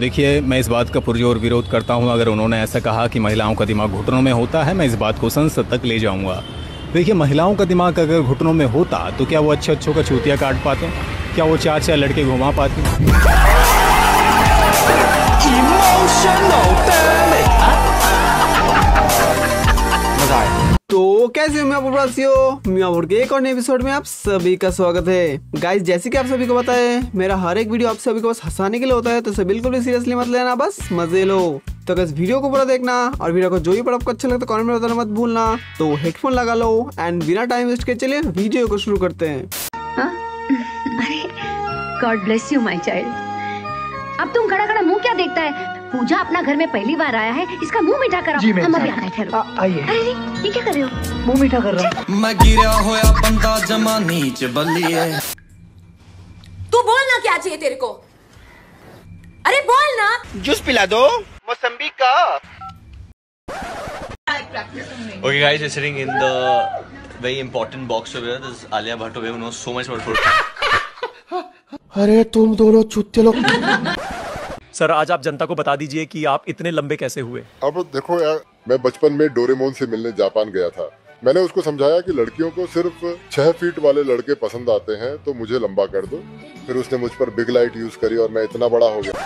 देखिए, मैं इस बात का पुरजोर विरोध करता हूं। अगर उन्होंने ऐसा कहा कि महिलाओं का दिमाग घुटनों में होता है, मैं इस बात को संसद तक ले जाऊंगा। देखिए, महिलाओं का दिमाग अगर घुटनों में होता तो क्या वो अच्छे अच्छों का चूतिया काट पाते? क्या वो 4 लड़के घुमा पाती? तो कैसे हो मियाँपुर के एक और नए एपिसोड में आप सभी का स्वागत है। गाइस, जैसे कि आप सभी को पता है, मेरा हर एक वीडियो आप सभी को बस हंसाने के लिए होता है, तो इसे बिल्कुल भी सीरियसली मत लेना, बस मजे लो। तो गाइस, वीडियो को पूरा देखना और वीडियो को जो भी आपको अच्छा लगता है कमेंट में बताना मत भूलना। तो हेडफोन लगा लो एंड बिना टाइम वेस्ट के चलिए वीडियो को शुरू करते हैं। अरे god bless you my child. अब तुम खड़ा खड़ा मुंह क्या देखता है? पूजा अपना घर में पहली बार आया है, इसका मुंह मीठा करा। हम अभी आ रहे हैं। आइए। अरे ये क्या कर रहे हो? मुंह मीठा कर रहा हूँ। मैं गिरा होया बंदा जमा नीच बल्ली है। तू बोलना क्या चाहिए तेरे को? अरे बोल ना। जूस पिला दो मौसम्बी का। Okay guys, we're sitting in the very important box over here. This is Alia Bhatt over here who knows so much about food. अरे तुम दोनों चुत्ते लोग। सर, आज आप जनता को बता दीजिए कि आप इतने लंबे कैसे हुए। अब देखो यार, मैं बचपन में डोरेमोन से मिलने जापान गया था। मैंने उसको समझाया कि लड़कियों को सिर्फ 6 फीट वाले लड़के पसंद आते हैं, तो मुझे लंबा कर दो। फिर उसने मुझ पर बिग लाइट यूज करी और मैं इतना बड़ा हो गया।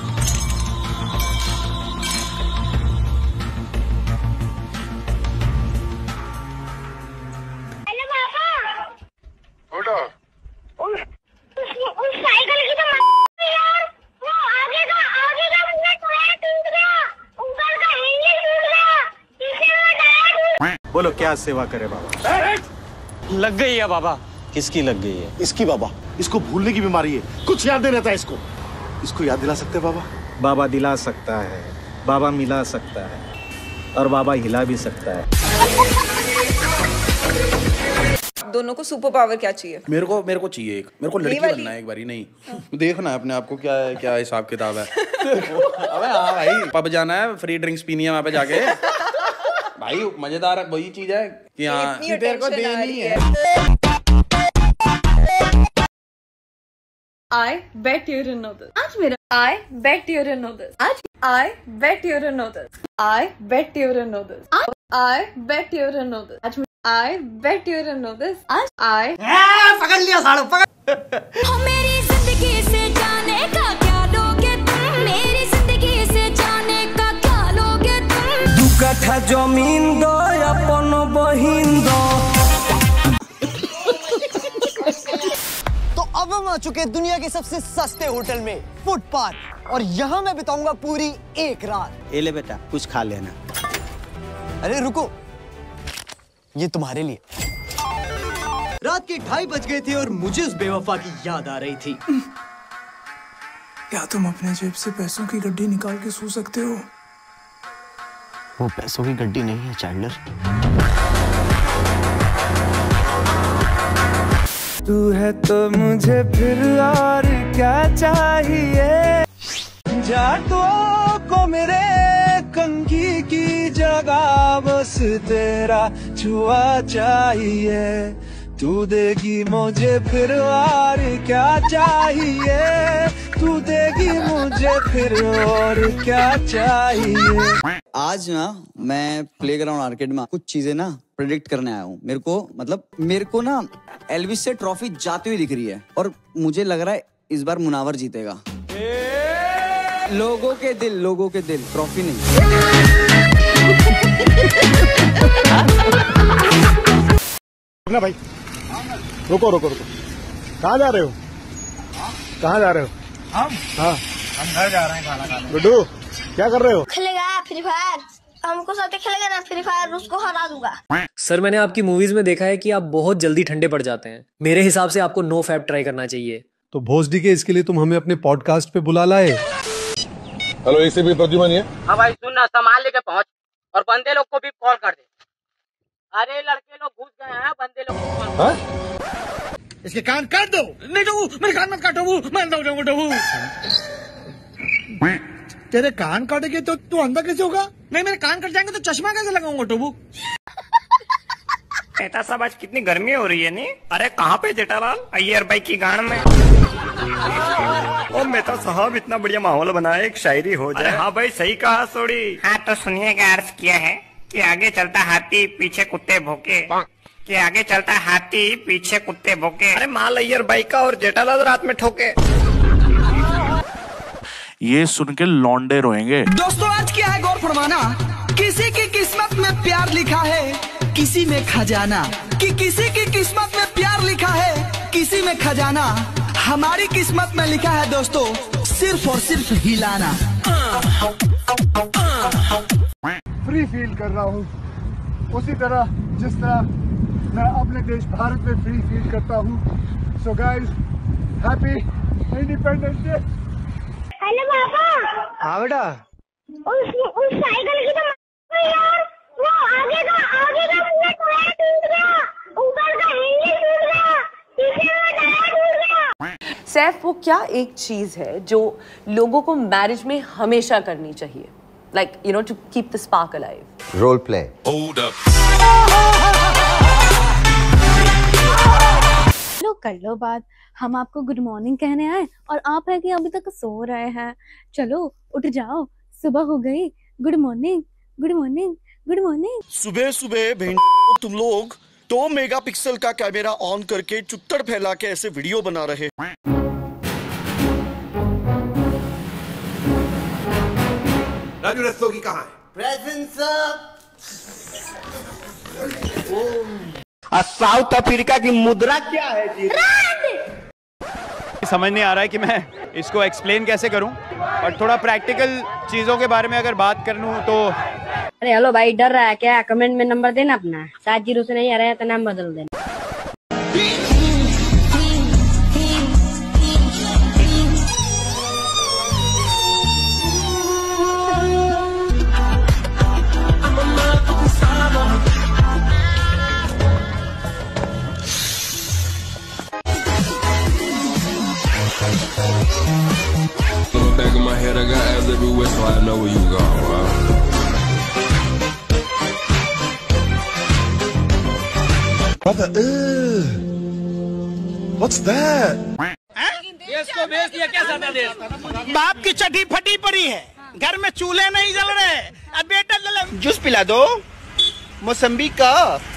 बोलो, क्या सेवा करे बाबा? लग गई है बाबा। किसकी लग गई है? इसकी बाबा। इसको भूलने की बीमारी है, कुछ याद नहीं रहता इसको। इसको याद दिला सकते बाबा? बाबा दिला सकता है, बाबा मिला सकता है और बाबा हिला भी सकता है। दोनों को सुपर पावर क्या चाहिए? मेरे को चाहिए मेरे को लड़की बनना है एक बारी। नहीं देखना है अपने आप को, क्या है, क्या हिसाब किताब है। अबे हाँ भाई, पब जाना है, फ्री ड्रिंक्स पीनी है वहाँ पे जाके। भाई मजेदार वही चीज है कि हाँ तेरे को देनी है। I bet you didn't know this. आज मेरा I bet you didn't know this. आज I bet you didn't know this. I bet you didn't know this. I bet you didn't know this. आज I bet you didn't know this. आज I पकड़ लिया साड़ू, पकड़। मेरी जिंदगी से जाने का क्या लोगे तुम? मेरी जिंदगी से जाने का क्या लोगे तुम? 2 कट्ठा जमीन दो अपन बहिन दो। तो अब हम आ चुके हैं दुनिया के सबसे सस्ते होटल में, फुटपाथ, और यहाँ मैं बिताऊंगा पूरी एक रात। ले बेटा, कुछ खा लेना। अरे रुको, ये तुम्हारे लिए। रात के 2:30 बज गए थे और मुझे उस बेवफा की याद आ रही थी। क्या तुम अपने जेब से पैसों की गड्डी निकाल के सो सकते हो? वो पैसों की गड्डी नहीं है चाइल्डर। तू है तो मुझे फिर और क्या चाहिए? जाटों को मेरे कंघी की जगह बस तेरा छुआ चाहिए। तू देगी मुझे फिर और क्या चाहिए? तू देगी मुझे फिर और क्या चाहिए? आज ना मैं प्लेग्राउंड आर्केड में कुछ चीजें ना प्रेडिक्ट करने आया हूँ। मेरे को ना एल्विस से ट्रॉफी जाती हुई दिख रही है और मुझे लग रहा है इस बार मुनावर जीतेगा। लोगों के दिल, ट्रॉफी नहीं। ना भाई, रुको। कहाँ जा रहे हो? हम घर जा रहे हैं खाना खाने। गुड्डू, क्या कर रहे हो? खेलेगा फ्री फायर। हमको साथ खेलेगा ना फ्री फायर, उसको हरा दूंगा। सर, मैंने आपकी मूवीज में देखा है कि आप बहुत जल्दी ठंडे पड़ जाते हैं। मेरे हिसाब से आपको नो फैप ट्राई करना चाहिए। तो भोसडी के इसके लिए तुम हमें अपने पॉडकास्ट पे बुला लाए। हेलो, एक से भी तर्जुमा नहीं है। हाँ भाई, सुनना, सामान लेके पहुँच और बंदे लोग को भी कॉल कर दे। अरे लड़के लोग घुस गए हैं, बंदे लोग को कॉल कर। इसके कान काट दो। नहीं तो मेरे कान मत काटो, मैं अंधा हो जाऊंगा। तेरे कान काटेंगे तो तू अंधा कैसे होगा? नहीं, मेरे कान कट जाएंगे तो चश्मा कैसे लगाऊंगा टोबू? कहता सब आज कितनी गर्मी हो रही है। नहीं, अरे कहाँ पे जेठालाल? अय्यर भाई की गाड़ में। ओ मेहता साहब, इतना बढ़िया माहौल बनाया, एक शायरी हो जाए। हाँ भाई, सही कहा सोड़ी। हाँ तो सुनिएगा, अर्ज किया है कि आगे चलता हाथी पीछे कुत्ते भौंके, कि आगे चलता हाथी पीछे कुत्ते भौंके। अरे माल अय्यर बाइक का और जेठालाल रात में ठोके। ये सुन के लौंडे रोएंगे। दोस्तों आज क्या है गौर फरमाना, किसी की किस्मत में प्यार लिखा है, किसी में खजाना, कि किसी की किस्मत में प्यार लिखा है, किसी में खजाना। हमारी किस्मत में लिखा है दोस्तों, सिर्फ और सिर्फ हिलाना। फ्री फील कर रहा हूँ उसी तरह जिस तरह मैं अपने देश भारत में फ्री फील करता हूँ। So guys, happy independence day. Hello पापा। हाँ बेटा। उस साइकिल की तो यार, वो आगे का टायर टूट गया, ऊपर का हैंडल टूट गया, पीछे का टायर टूट गया। सैफ, वो क्या एक चीज है जो लोगों को मैरिज में हमेशा करनी चाहिए, like you know, to keep the spark alive? Role play. लो कर लो बात, हम आपको गुड मॉर्निंग कहने आए और आप है कि अभी तक सो रहे हैं। चलो उठ जाओ, सुबह हो गई। Good morning, good morning, good morning. सुबह सुबह तुम लोग 2 मेगापिक्सल का कैमरा ऑन करके चुत्तड़ फैला के ऐसे वीडियो बना रहे। राजू रस्तोगी कहाँ है? प्रेजेंट साउथ अफ्रीका की मुद्रा क्या है जी? समझ नहीं आ रहा है कि मैं इसको एक्सप्लेन कैसे करूं, और थोड़ा प्रैक्टिकल चीजों के बारे में अगर बात करूं तो। अरे हेलो भाई, डर रहा है क्या? कमेंट में नंबर देना अपना, 7 जीरो से नहीं आ रहा है तो नाम बदल देना। Back in my head, I got eyes everywhere, so I know where you go. Brother, what's that? देश को बेच दिया क्या सारा देश? बाप की चड्डी फटी पड़ी है, घर में चूल्हे नहीं जल रहे, अब बेटा जूस पिला दो मौसम्बी का।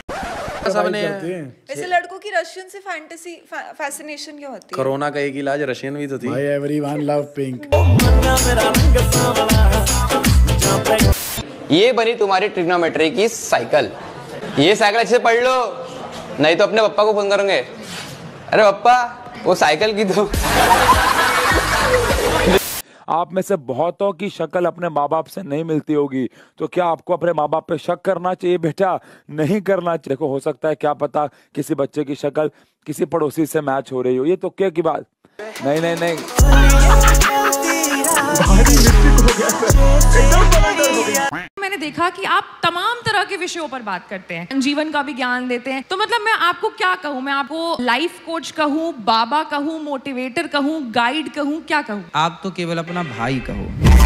वैसे लड़कों की रशियन से फैंटेसी फैसिनेशन क्यों होती है? कोरोना का एक इलाज रशियन भी तो थी। भाई एवरीवन लव पिंक। ये बनी तुम्हारी ट्रिग्नोमेट्री की साइकिल। ये साइकिल अच्छे से पढ़ लो, नहीं तो अपने पप्पा को फोन करूंगे। अरे पप्पा, वो साइकिल की दो। आप में से बहुतों की शक्ल अपने माँ बाप से नहीं मिलती होगी, तो क्या आपको अपने माँ बाप पे शक करना चाहिए? बेटा नहीं करना चाहिए। देखो, हो सकता है क्या पता किसी बच्चे की शक्ल किसी पड़ोसी से मैच हो रही हो, ये तो क्या की बात। नहीं नहीं नहीं, मैंने देखा कि आप तमाम तरह के विषयों पर बात करते हैं, जीवन का भी ज्ञान देते हैं। तो मतलब मैं आपको क्या कहूँ? मैं आपको लाइफ कोच कहूँ, बाबा कहूँ, मोटिवेटर कहूँ, गाइड कहूँ, क्या कहूँ? आप तो केवल अपना भाई कहो।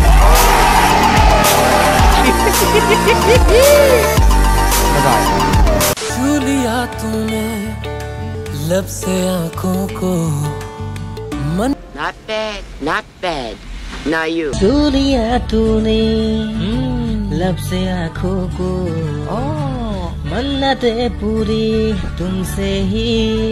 छू लिया तूने लब से आँखों को, मन Not bad, not bad. Now you. छू लिया तूने लब से आँखों को, मन्नतें पूरी तुमसे ही,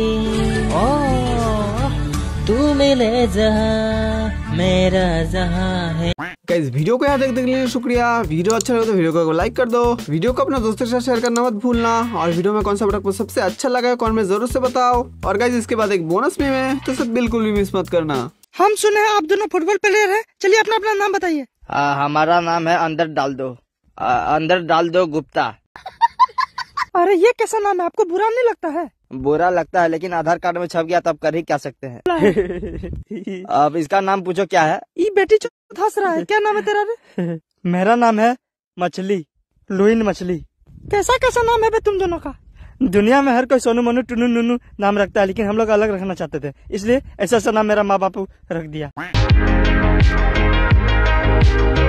तू मिले जहाँ मेरा जहाँ है। गाइस वीडियो को यहाँ तक देखने के लिए शुक्रिया। वीडियो अच्छा लगे तो वीडियो को लाइक कर दो, वीडियो को अपने दोस्तों के साथ शेयर करना मत भूलना, और वीडियो में कौन सा प्रोडक्ट सबसे अच्छा लगा है कमेंट में जरूर से बताओ। और गाइस इसके बाद एक बोनस भी है, तो सब बिल्कुल भी मिस मत करना। हम सुने हैं आप दोनों फुटबॉल प्लेयर हैं, चलिए अपना अपना नाम बताइए। हमारा नाम है अंदर डाल दो गुप्ता। अरे ये कैसा नाम है, आपको बुरा नहीं लगता है? बुरा लगता है, लेकिन आधार कार्ड में छप गया तब कर ही क्या सकते हैं। अब इसका नाम पूछो क्या है? ये बेटी हंस रहा है, क्या नाम है तेरा रे? मेरा नाम है मछली, लुइन मछली। कैसा कैसा नाम है बे तुम दोनों का? दुनिया में हर कोई सोनू मनु टुनु नुनु नाम रखता है, लेकिन हम लोग अलग रखना चाहते थे, इसलिए ऐसा नाम मेरा माँ बाप रख दिया।